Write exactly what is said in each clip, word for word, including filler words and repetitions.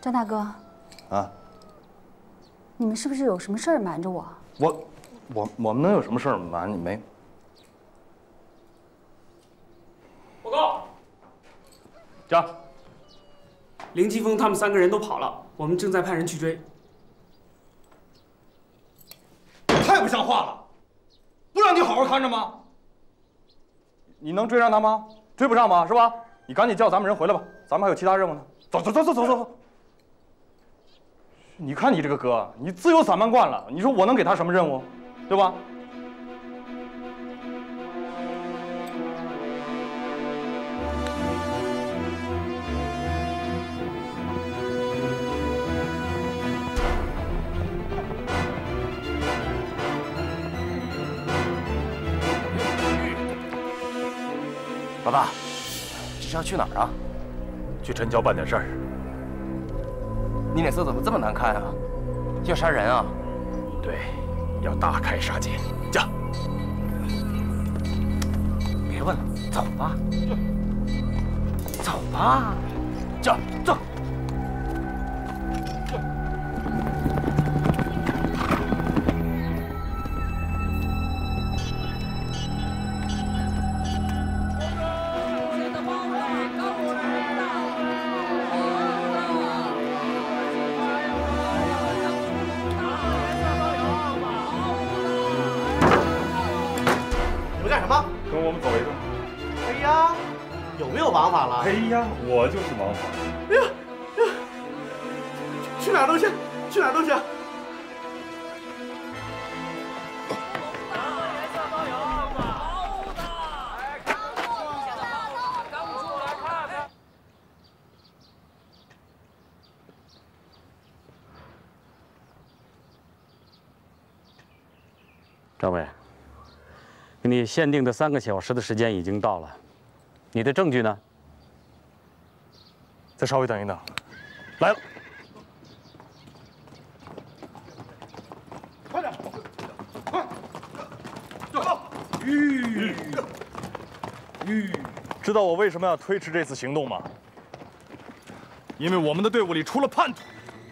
张大哥， 啊， 你们是不是有什么事儿瞒着我？ 我，我我们能有什么事儿瞒你没？ 报告， 讲。 林继峰他们三个人都跑了，我们正在派人去追。 太不像话了！不让你好好看着吗？你能追上他吗？追不上吗？是吧？你赶紧叫咱们人回来吧，咱们还有其他任务呢。走走走走走走。你看你这个哥，你自由散漫惯了，你说我能给他什么任务，对吧？ 老大，这是要去哪儿啊？ 去陈桥办点事儿。 你脸色怎么这么难看啊？要杀人啊？ 对，要大开杀戒。驾！ 别问了，走吧。走吧。驾，走。 跟我们走一趟。 哎呀，有没有王法了？ 哎呀，我就是王法。 哎呀呀，去哪儿都行，去哪儿都行。 张伟。给你限定的三个小时的时间已经到了，你的证据呢？ 再稍微等一等，来了。 快点，快， 走！吁吁，知道我为什么要推迟这次行动吗？因为我们的队伍里出了叛徒。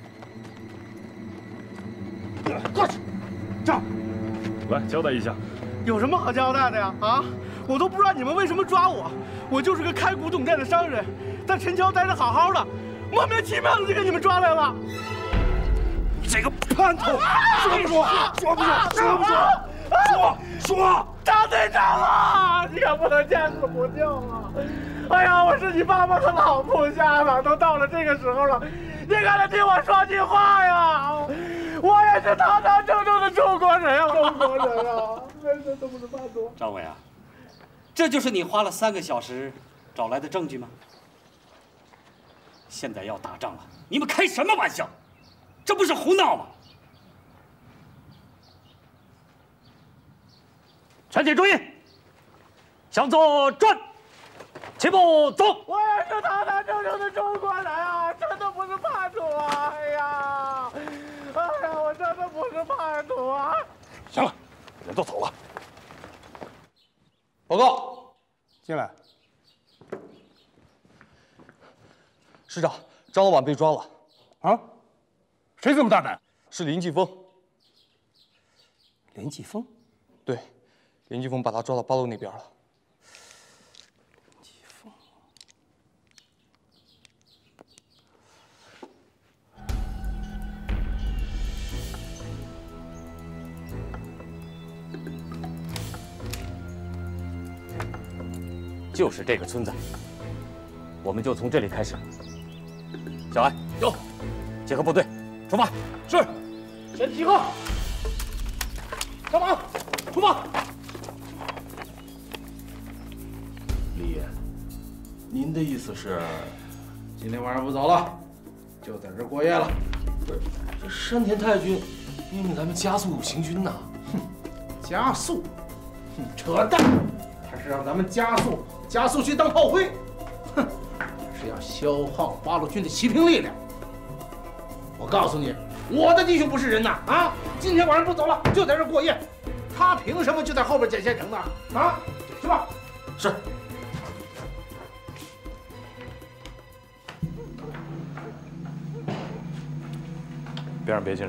过去，这儿， 来交代一下。 有什么好交代的呀？啊，我都不知道你们为什么抓我。我就是个开古董店的商人，在陈桥待着好好的，莫名其妙的就给你们抓来了。 你这个叛徒，说不说？说不说？说不说？说说！ 张队长啊，你可不能见死不救啊！哎呀，我是你爸爸的老部下了，都到了这个时候了，你可得听我说句话呀！我也是堂堂正正的中国人啊，中国人啊！这都不是叛徒。 张伟啊，这就是你花了三个小时找来的证据吗？现在要打仗了，你们开什么玩笑？这不是胡闹吗？ 全体注意，向左转，齐步走。 我也是堂堂正正的中国人啊，真的不是叛徒啊！哎呀，哎呀，我真的不是叛徒啊！ 行了，人都走了。 报告， 进来。 师长，张老板被抓了。 啊？谁这么大胆？ 是林继峰。 林继峰？ 对，林继峰把他抓到八路那边了。 林继峰。 就是这个村子，我们就从这里开始。小安，有，结合部队，出发。 是，全体集合，上马，出发。 李爷，您的意思是，今天晚上不走了，就在这儿过夜了？不是，这山田太君命令咱们加速行军呢。 哼，加速？哼，扯淡！他是让咱们加速，加速去当炮灰。哼，是要消耗八路军的骑兵力量。我告诉你，我的弟兄不是人呐！啊，今天晚上不走了，就在这儿过夜。他凭什么就在后边捡现成呢？啊，去吧。 是。 别让别进来。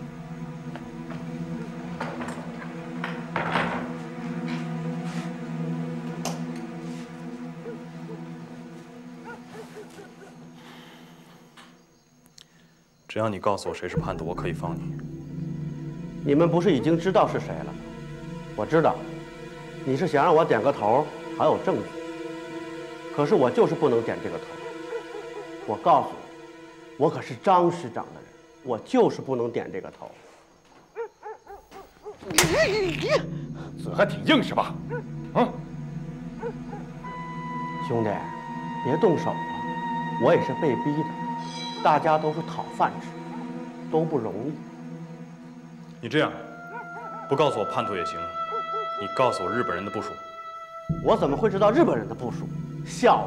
只要你告诉我谁是叛徒，我可以放你。 你们不是已经知道是谁了吗？我知道，你是想让我点个头，还有证据。可是我就是不能点这个头。我告诉你，我可是张师长的人，我就是不能点这个头。 嘴还挺硬是吧？啊！ 兄弟，别动手啊！我也是被逼的，大家都是讨饭吃，都不容易。 你这样，不告诉我叛徒也行，你告诉我日本人的部署。 我怎么会知道日本人的部署？笑话！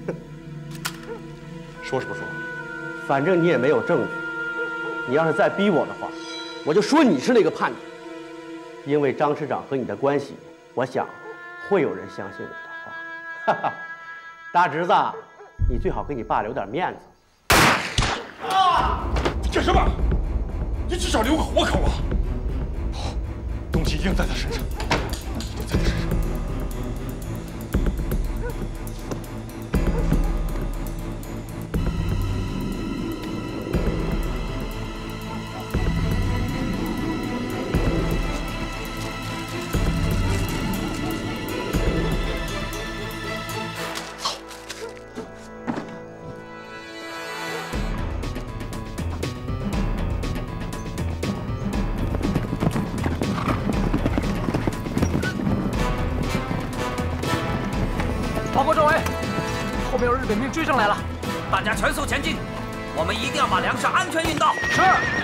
说是不说？ 反正你也没有证据。你要是再逼我的话，我就说你是那个叛徒。因为张师长和你的关系，我想会有人相信我的话。哈哈，大侄子，你最好给你爸留点面子。 啊！你干什么？你至少留个活口啊！ 东西一定在他身上，就在他身上。 日本兵追上来了，大家全速前进，我们一定要把粮食安全运到。是。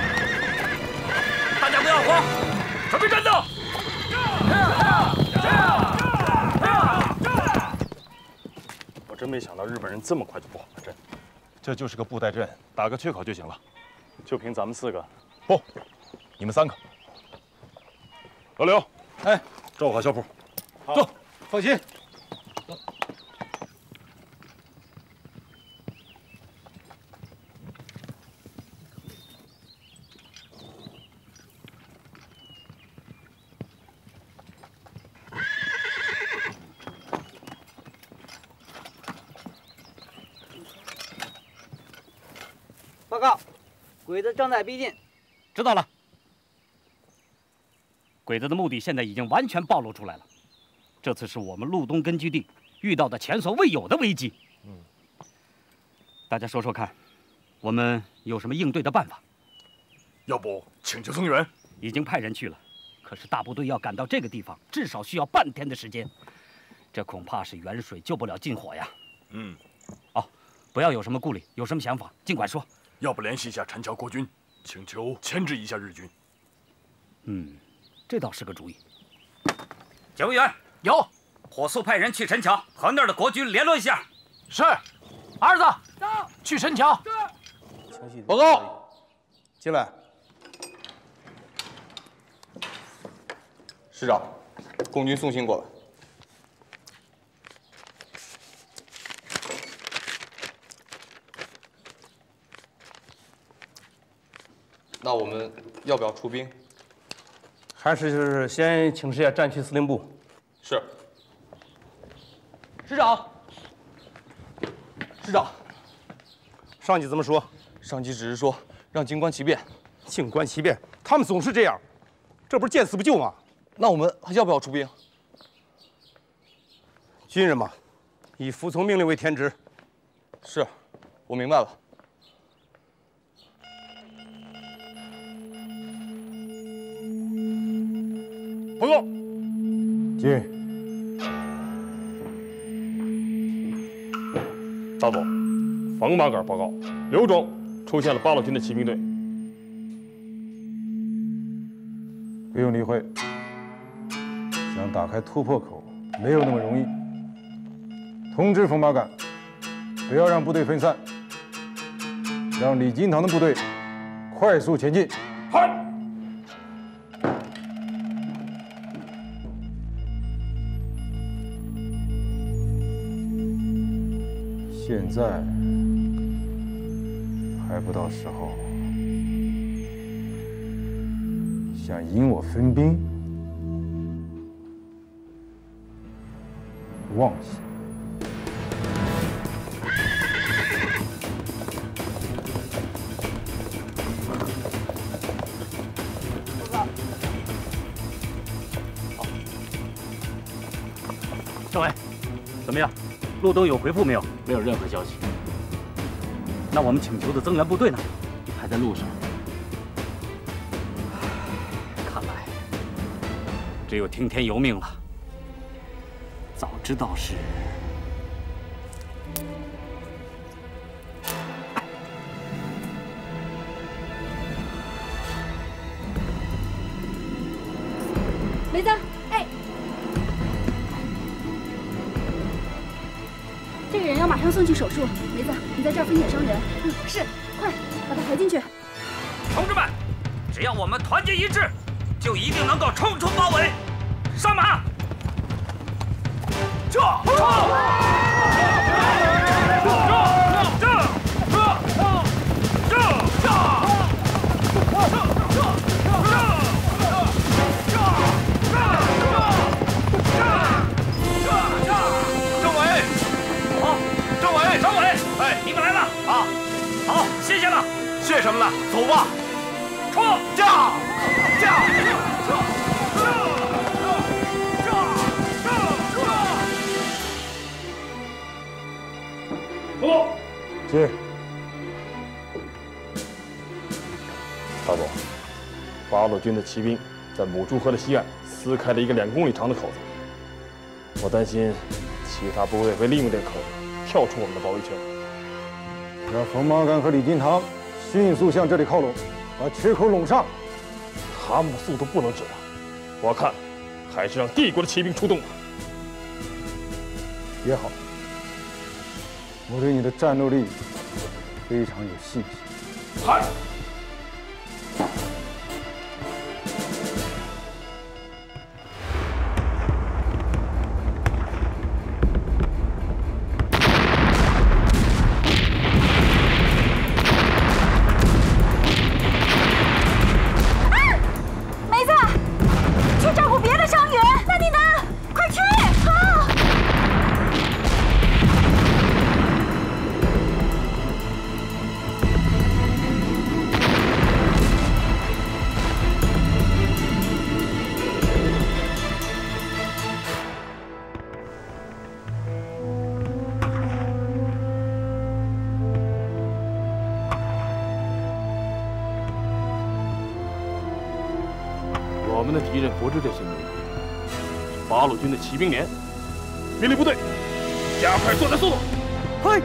大家不要慌，准备战斗。 我真没想到日本人这么快就布好了阵。这就是个布袋阵，打个缺口就行了。就凭咱们四个？不，你们三个。老刘，哎，照顾好小普。走，放心。 报告，鬼子正在逼近。 知道了。鬼子的目的现在已经完全暴露出来了。这次是我们路东根据地遇到的前所未有的危机。嗯，大家说说看，我们有什么应对的办法？ 要不请求增援？ 已经派人去了，可是大部队要赶到这个地方，至少需要半天的时间。这恐怕是远水救不了近火呀。 嗯。 哦，不要有什么顾虑，有什么想法尽管说。 要不联系一下陈桥国军，请求牵制一下日军。 嗯，这倒是个主意。 警卫员有，火速派人去陈桥和那儿的国军联络一下。 是，儿子，去陈桥。 报告，进来。 师长，共军送信过来。那我们要不要出兵？ 还是先请示一下战区司令部。 是。 师长，师长，上级怎么说？ 上级只是说让静观其变。 静观其变，他们总是这样，这不是见死不救吗？ 那我们还要不要出兵？ 军人嘛，以服从命令为天职。 是，我明白了。报告。 进。 大总，防马杆报告，刘庄出现了八路军的骑兵队。 不用理会，想打开突破口没有那么容易。通知冯马杆，不要让部队分散，让李金堂的部队快速前进。 嗨。 现在还不到时候。 想引我分兵？妄想！ 政委，怎么样？路东有回复没有？ 没有任何消息。 那我们请求的增援部队呢？ 还在路上。 看来只有听天由命了。早知道是…… 梅子，哎，这个人要马上送去手术。梅子，你在这儿分拣伤员。嗯，是，快把他抬进去。 同志们，只要我们团结一致，就一定能够冲出包围。上马！撤！撤！谢谢了， 谢什么呢？走吧， 冲！ 驾！驾！ 走！ 接。 大佐，八路军的骑兵在母猪河的西岸撕开了一个两公里长的口子，我担心其他部队会利用这个口子跳出我们的包围圈。 让冯马杆和李金堂迅速向这里靠拢，把缺口拢上。 他们的速度不能指望，我看还是让帝国的骑兵出动吧。 也好，我对你的战斗力非常有信心。 嗨！ 我们的敌人不是这些民兵，是八路军的骑兵连。命令部队加快作战速度。 嘿！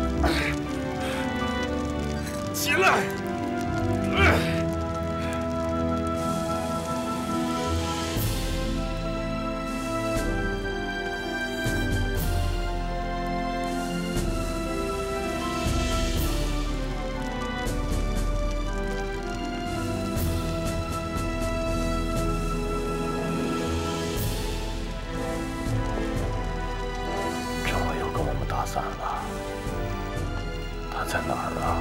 起来！ 他在哪儿啊？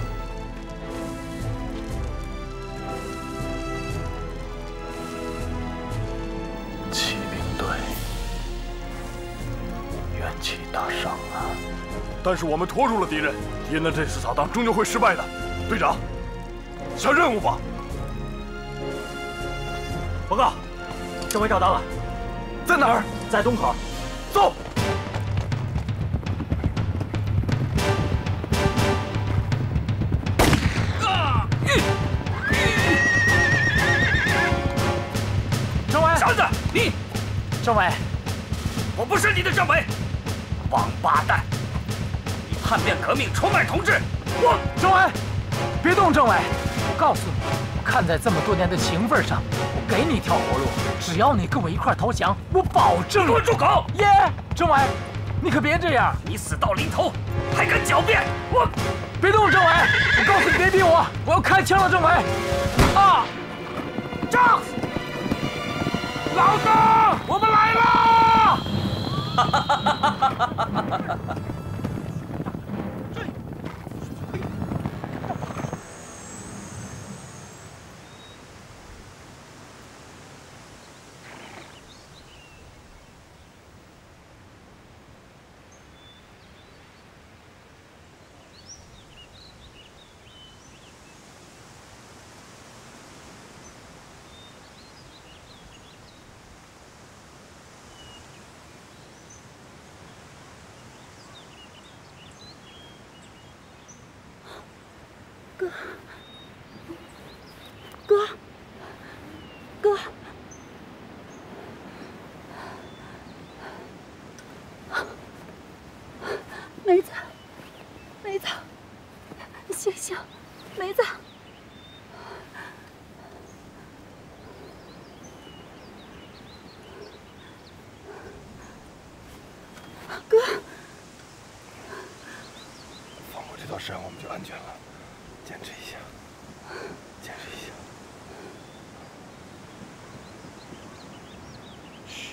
骑兵队元气大伤啊！ 但是我们拖住了敌人，敌人的这次扫荡终究会失败的。队长，下任务吧。 报告，政委找到了， 在哪儿？ 在东口。 走。 政委， 小子，你， 政委， 我不是你的政委，王八蛋！你叛变革命，出卖同志，我政委，别动，政委，我告诉你，看在这么多年的情分上，我给你一条活路，只要你跟我一块投降，我保证。 给我住口！ 耶，政委，你可别这样， 你死到临头还敢狡辩，我别动，政委，我告诉你别逼我，我要开枪了，政委。啊，站！ 老大，我们来了！哈哈哈哈哈哈！ 哥，哥，哥，梅子，梅子，醒醒，梅子，哥， 放过这道山，我们就安全了。 坚持一下，坚持一下。嘘。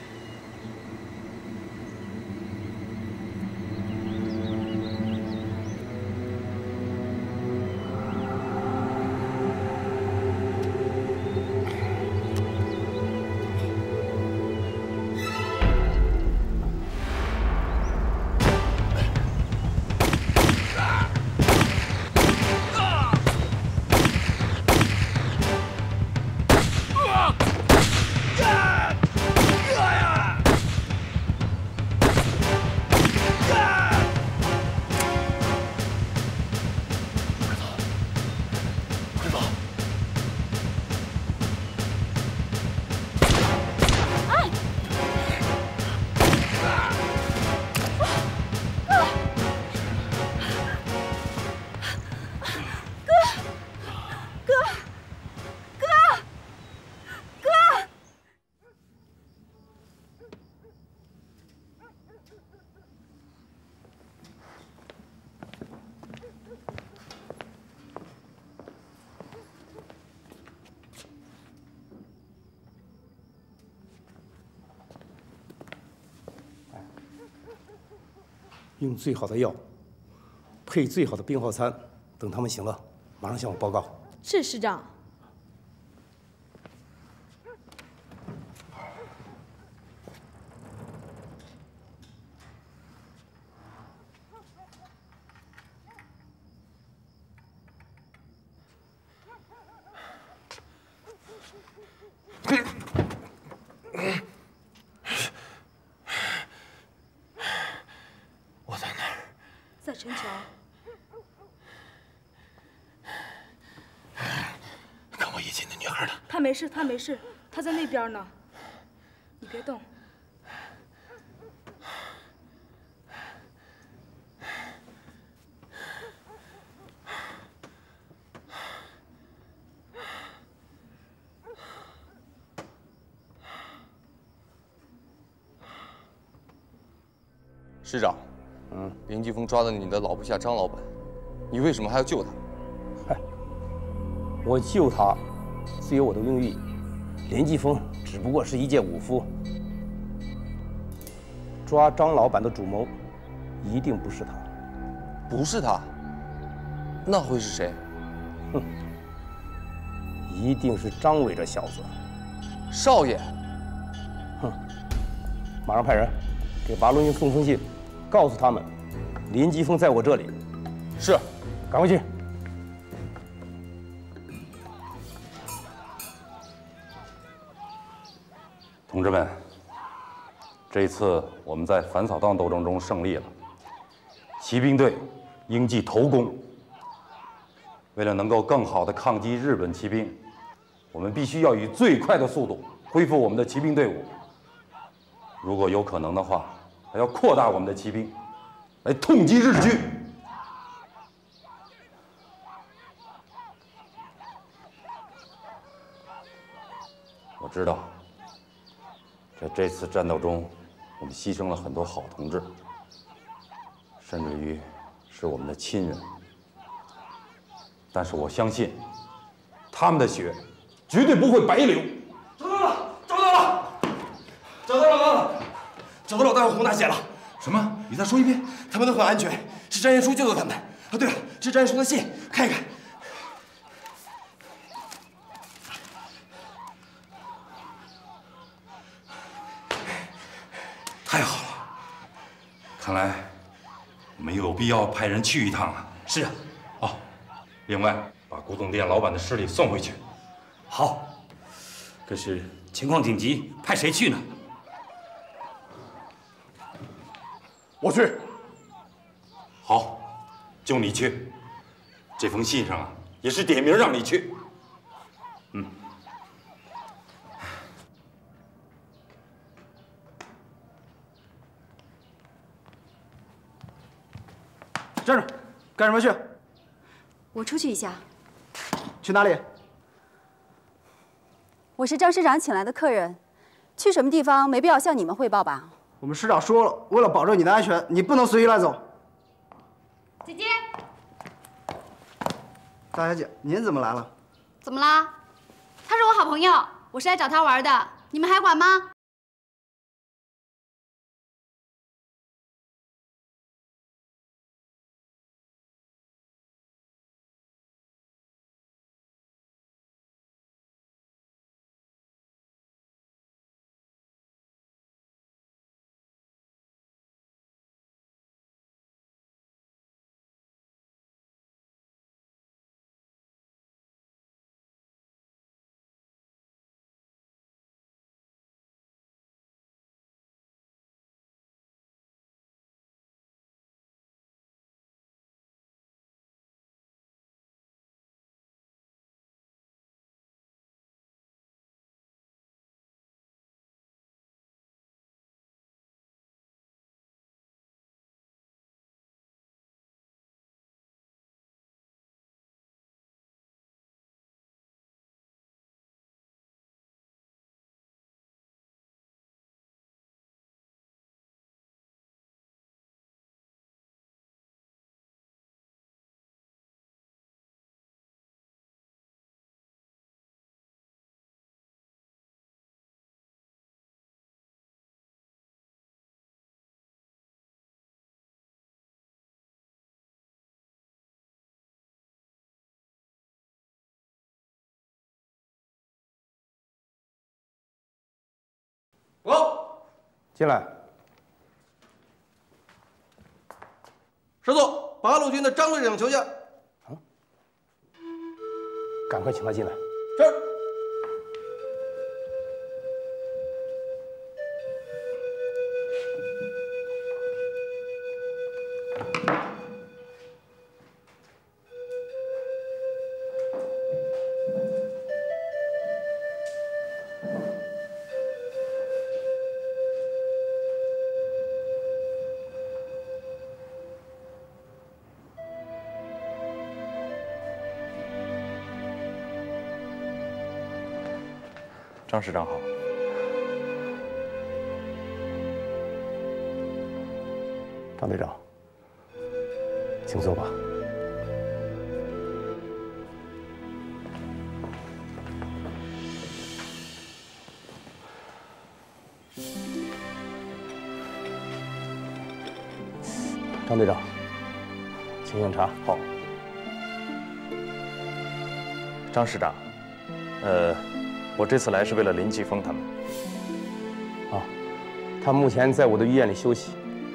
用最好的药，配最好的病号餐，等他们醒了，马上向我报告。 是师长。在陈桥。 跟我一起的女孩呢？ 她没事，她没事，她在那边呢。你别动。 师长。 嗯，林继峰抓了你的老部下张老板，你为什么还要救他？ 嗨，我救他自有我的用意。林继峰只不过是一介武夫，抓张老板的主谋一定不是他。 不是他？ 那会是谁？ 哼，一定是张伟这小子。 少爷， 哼，马上派人给八路军送封信，告诉他们林吉峰在我这里。 是， 赶快去。 同志们，这一次我们在反扫荡斗争中胜利了，骑兵队应记头功。为了能够更好地抗击日本骑兵，我们必须要以最快的速度恢复我们的骑兵队伍。如果有可能的话，还要扩大我们的骑兵，来痛击日军。我知道。 在这次战斗中，我们牺牲了很多好同志，甚至于是我们的亲人。但是我相信，他们的血绝对不会白流。 找到了，找到了，找到了，找到老大和洪大姐了。什么？你再说一遍。他们都很安全，是张彦书救的他们。啊，对了，这是张彦书的信，看一看。 太好了，看来我们有必要派人去一趟了。 是啊， 哦，另外把古董店老板的尸体送回去。 好，可是情况紧急，派谁去呢？ 我去。好，就你去。这封信上啊，也是点名让你去。嗯。 站住！干什么去？ 我出去一下。 去哪里？ 我是张师长请来的客人，去什么地方没必要向你们汇报吧？ 我们师长说了，为了保证你的安全，你不能随意乱走。 姐姐， 大小姐，您怎么来了？ 怎么啦？他是我好朋友，我是来找他玩的，你们还管吗？ 我进来。 师座，八路军的张队长求见。 啊！赶快请他进来。 是。 张师长好。 张队长，请坐吧。张队长，请用茶。好。 张市长，呃，我这次来是为了林继峰他们。 啊，他目前在我的医院里休息。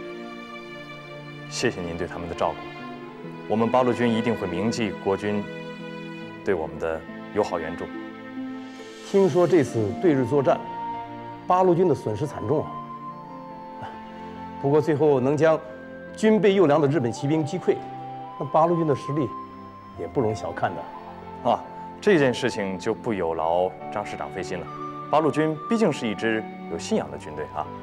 谢谢您对他们的照顾，我们八路军一定会铭记国军对我们的友好援助。 听说这次对日作战，八路军的损失惨重啊。不过最后能将军备优良的日本骑兵击溃，那八路军的实力也不容小看的。 啊，这件事情就不有劳张师长费心了。八路军毕竟是一支有信仰的军队啊。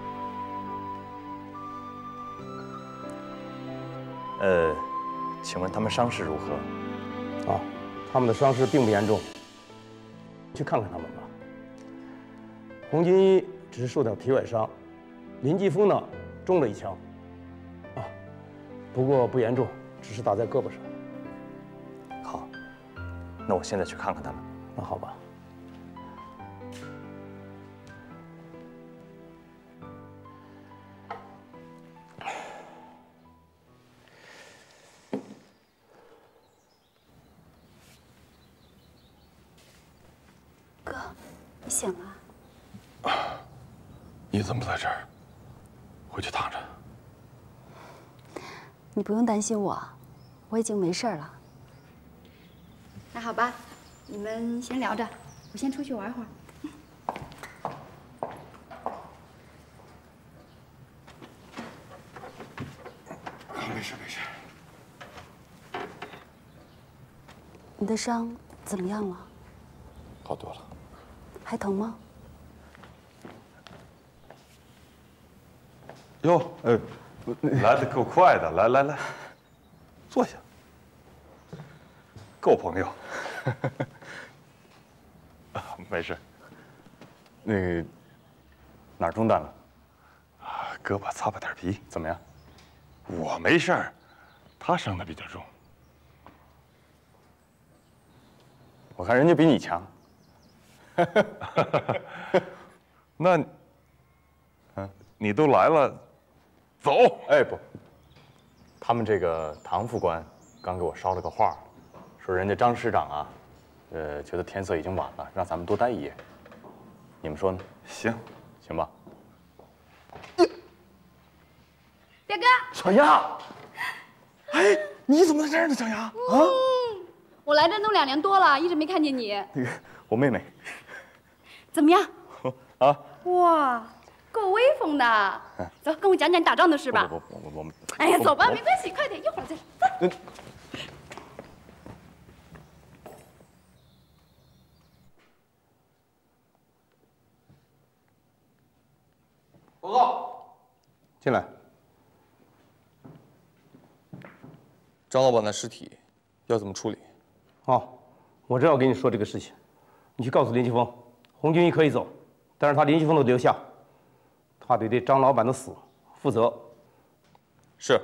呃，请问他们伤势如何？ 啊，他们的伤势并不严重，去看看他们吧。红军一只是受点皮外伤，林继峰呢中了一枪，啊，不过不严重，只是打在胳膊上。 好，那我现在去看看他们。 那好吧。 哥，你醒了？ 你怎么在这儿？回去躺着。 你不用担心我，我已经没事了。那好吧，你们先聊着，我先出去玩会儿。 没事没事。 你的伤怎么样了？ 好多了。 还疼吗？ 哟，呃，来的够快的，来来来，坐下。够朋友。啊，没事。那个哪儿中弹了？啊，胳膊擦破点皮，怎么样？我没事儿，他伤的比较重。我看人家比你强。那，嗯，你都来了，走。哎不，他们这个唐副官刚给我捎了个话，说人家张师长啊，呃，觉得天色已经晚了，让咱们多待一夜。你们说呢？行，行吧。 表哥， 小丫，哎，你怎么在这儿呢，小丫？啊？ 嗯，我来这都两年多了，一直没看见你。 那个，我妹妹。 怎么样？ 啊？ 哇，够威风的。走，跟我讲讲你打仗的事吧。 我我我们。 哎呀，走吧，没关系，快点，一会儿再说。走。 报告。 进来。 张老板的尸体要怎么处理？ 哦，我正要跟你说这个事情，你去告诉林继峰，红军一可以走，但是他林继峰都留下，他得对张老板的死负责。 是。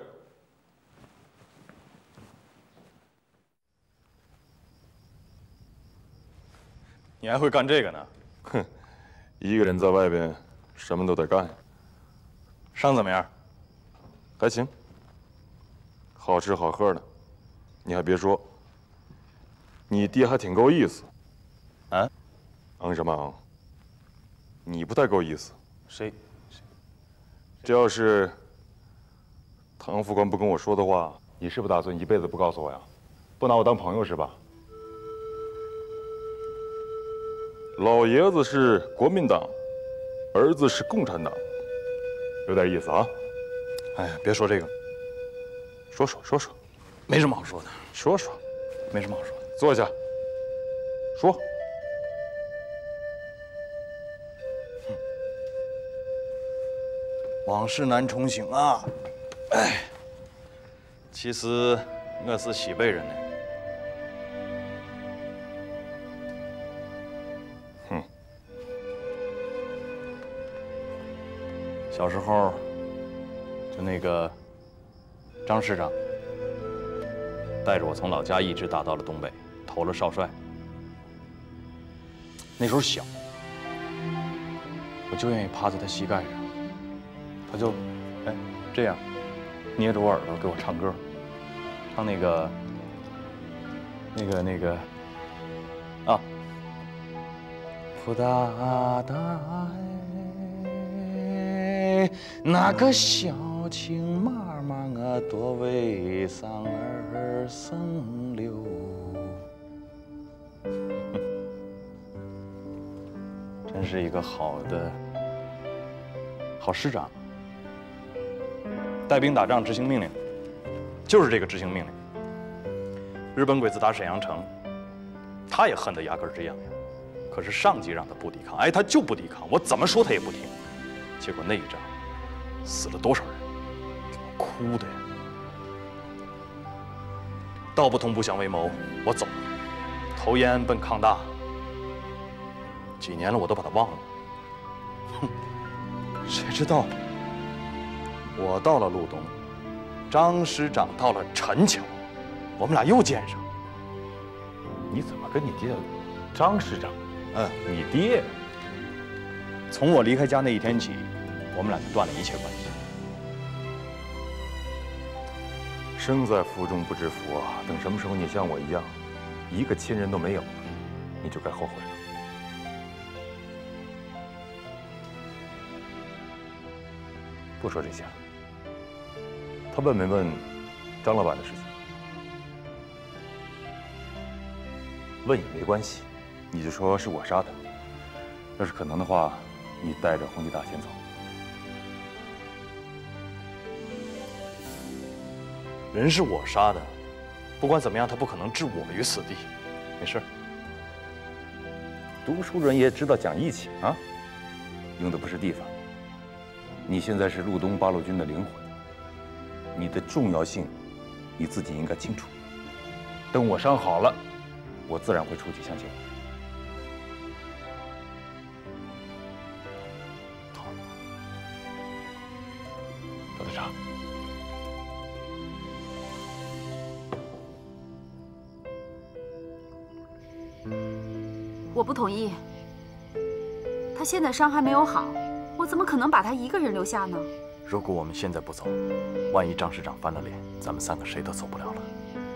你还会干这个呢？ 哼，一个人在外边什么都得干。 伤怎么样？ 还行。好吃好喝的，你还别说，你爹还挺够意思。 啊？ 嗯什么嗯？你不太够意思。 谁？ 这要是唐副官不跟我说的话，你是不是打算一辈子不告诉我呀？不拿我当朋友是吧？老爷子是国民党，儿子是共产党，有点意思啊。 哎呀，别说这个。说说说说，没什么好说的。 说说， 没什么好说的。 坐下，说。 往事难重醒啊！哎，其实我是西北人呢。 哼。 小时候，就那个。张师长带着我从老家一直打到了东北，投了少帅。那时候小，我就愿意趴在他膝盖上，他就，哎，这样捏着我耳朵给我唱歌，唱那个，那个那个， 啊。扑哒哒哎，那个小青妈妈啊，多为桑儿生流。真是一个好的好师长。带兵打仗，执行命令，就是这个执行命令。日本鬼子打沈阳城，他也恨得牙根直痒痒。可是上级让他不抵抗，哎，他就不抵抗，我怎么说他也不听。结果那一仗死了多少人，哭的呀！道不同不相为谋，我走了，投烟奔抗大。几年了，我都把他忘了。哼，谁知道我到了路东，张师长到了陈桥，我们俩又见上。 你怎么跟你爹张师长？ 嗯， 你爹。 从我离开家那一天起，我们俩就断了一切关系。 生在福中不知福啊！等什么时候你像我一样，一个亲人都没有了，你就该后悔了。不说这些了，他问没问张老板的事情？问也没关系，你就说是我杀的。要是可能的话，你带着红旗大先走。 人是我杀的，不管怎么样，他不可能置我于死地。没事。 读书人也知道讲义气啊，用的不是地方。你现在是路东八路军的灵魂，你的重要性，你自己应该清楚。等我伤好了，我自然会出去，相信我。赵队长， 我不同意。他现在伤还没有好，我怎么可能把他一个人留下呢？ 如果我们现在不走，万一张师长翻了脸，咱们三个谁都走不了了。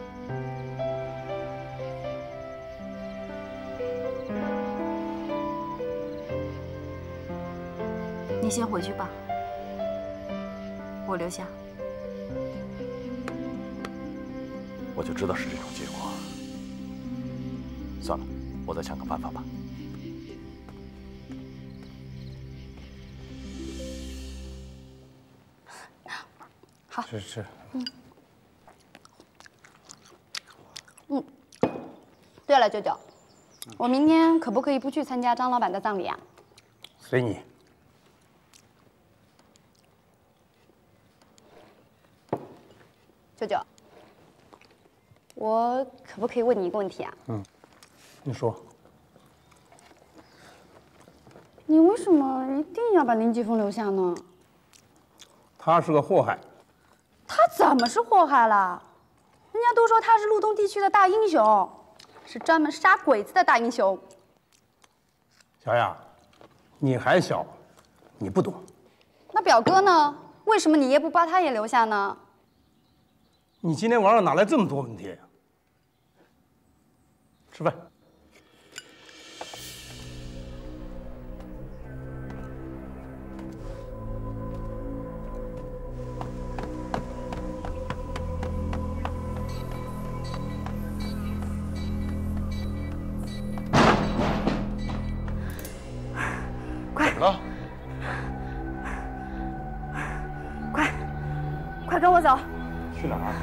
你先回去吧，我留下。 我就知道是这种结果。算了，我再想个办法吧。 好， 吃吃。 嗯。嗯。对了，舅舅，我明天可不可以不去参加张老板的葬礼啊？ 随你。 舅舅，我可不可以问你一个问题啊？ 嗯，你说。 你为什么一定要把林继峰留下呢？ 他是个祸害。 他怎么是祸害了？人家都说他是路东地区的大英雄，是专门杀鬼子的大英雄。 小雅，你还小，你不懂。 那表哥呢？为什么你也不把他也留下呢？ 你今天晚上哪来这么多问题？吃饭。 快！ 怎么了？ 快，快跟我走！ 去哪儿？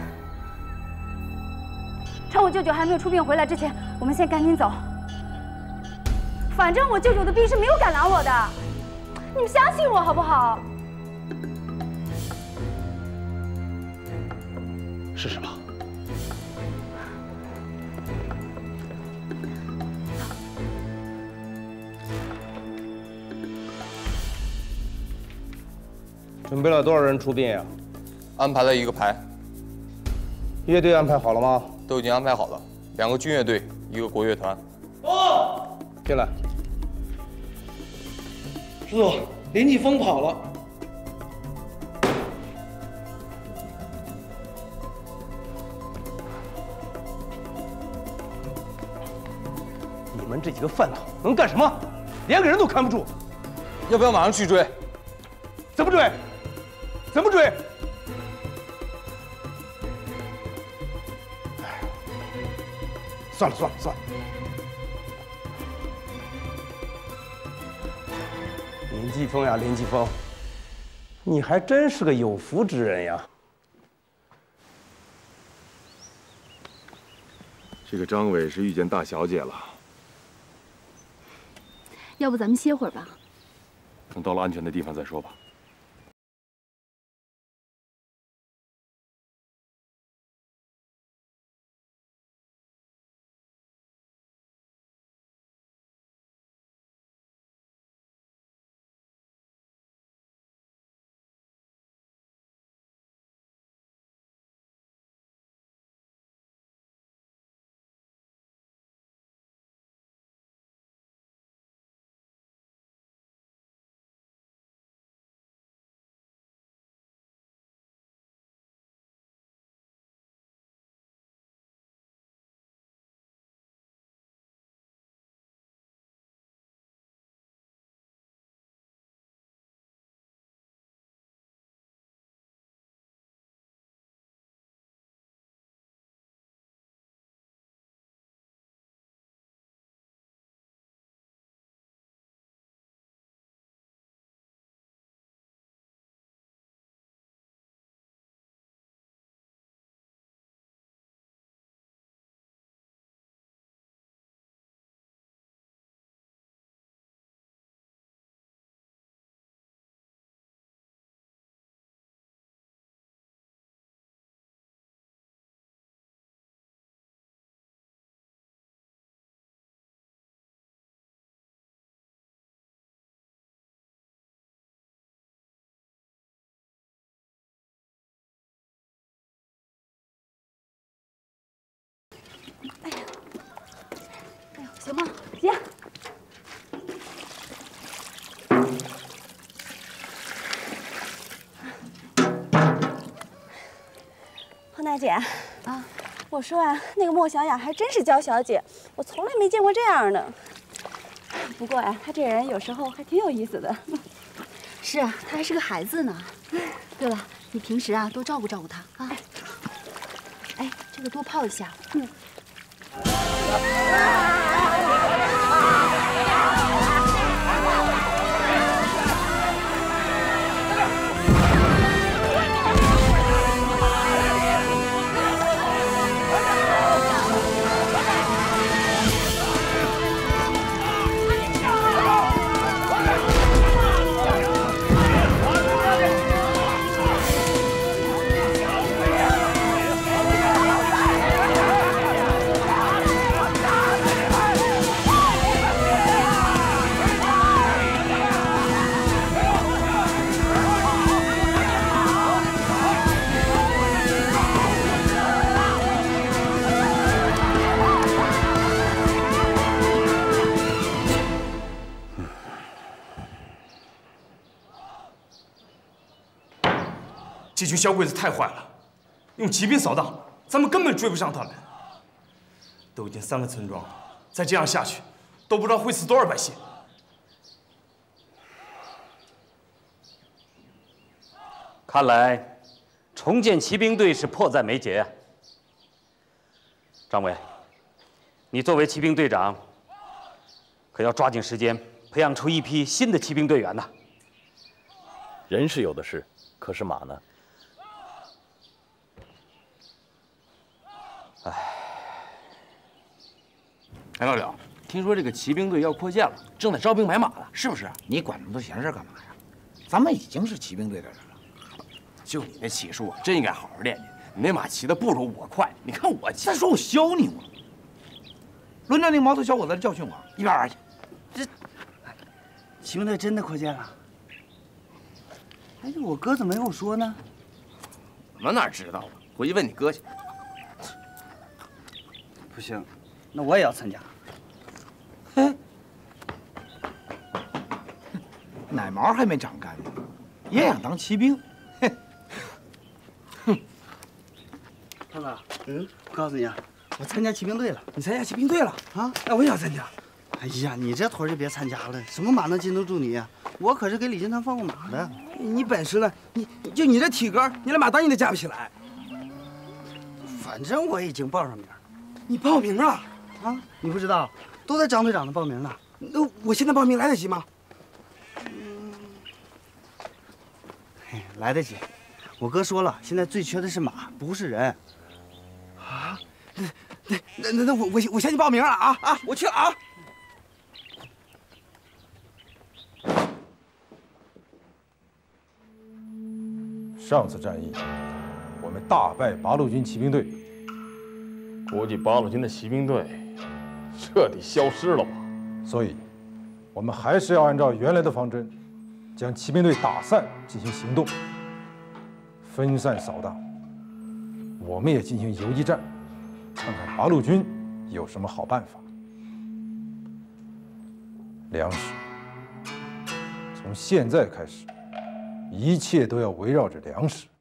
趁我舅舅还没有出殡回来之前，我们先赶紧走。反正我舅舅的兵是没有敢拦我的，你们相信我好不好？ 是什么？ 准备了多少人出殡呀？ 安排了一个排。 乐队安排好了吗？ 都已经安排好了，两个军乐队，一个国乐团。 哦， 进来。 师傅，林继峰跑了。 你你们这几个饭桶能干什么？连个人都看不住。 要不要马上去追？ 怎么追？怎么追？哎，算了算了算了。林继峰呀，林继峰，你还真是个有福之人呀！ 这个张伟是遇见大小姐了。 要不咱们歇会儿吧？ 等到了安全的地方再说吧。 哎呀，哎呦，行吗？行。 黄大姐啊，我说啊，那个莫小雅还真是娇小姐，我从来没见过这样的。不过呀、啊，她这人有时候还挺有意思的。 是啊，她还是个孩子呢。对了，你平时啊多照顾照顾她啊。哎，这个多泡一下。嗯。 这群小鬼子太坏了，用骑兵扫荡，咱们根本追不上他们。都已经三个村庄了，再这样下去，都不知道会死多少百姓。 看来，重建骑兵队是迫在眉睫啊。张伟，你作为骑兵队长，可要抓紧时间培养出一批新的骑兵队员呐。 人是有的是，可是马呢？ 哎，哎，老柳，听说这个骑兵队要扩建了，正在招兵买马呢，是不是？ 你管那么多闲事干嘛呀？咱们已经是骑兵队的人了。 就你那骑术啊，真应该好好练练。你那马骑的不如我快，你看我骑。 再说我削你吗？轮着那毛头小伙子来教训我，一边玩去。 这骑兵队真的扩建了？哎，这我哥怎么没跟我说呢？ 我们哪知道啊？回去问你哥去。 不行，那我也要参加。 嘿，奶毛还没长干呢，也想当骑兵？ 哼！胖子，嗯，我告诉你啊，我参加骑兵队了。你参加骑兵队了啊？那我也要参加。 哎呀，你这腿就别参加了，什么马能禁得住你呀？我可是给李金堂放过马的。 你本事呢？你就你这体格，你连马当你都架不起来。 反正我已经报上名了。 你报名了？ 啊，你不知道，都在张队长那报名呢。 那我现在报名来得及吗？ 嗯，嘿，来得及。我哥说了，现在最缺的是马，不是人。 啊？那那那那我我我先去报名了啊啊！我去了啊！ 上次战役，我们大败八路军骑兵队， 估计八路军的骑兵队彻底消失了吧？ 所以，我们还是要按照原来的方针，将骑兵队打散进行行动，分散扫荡。我们也进行游击战，看看八路军有什么好办法。粮食，从现在开始，一切都要围绕着粮食。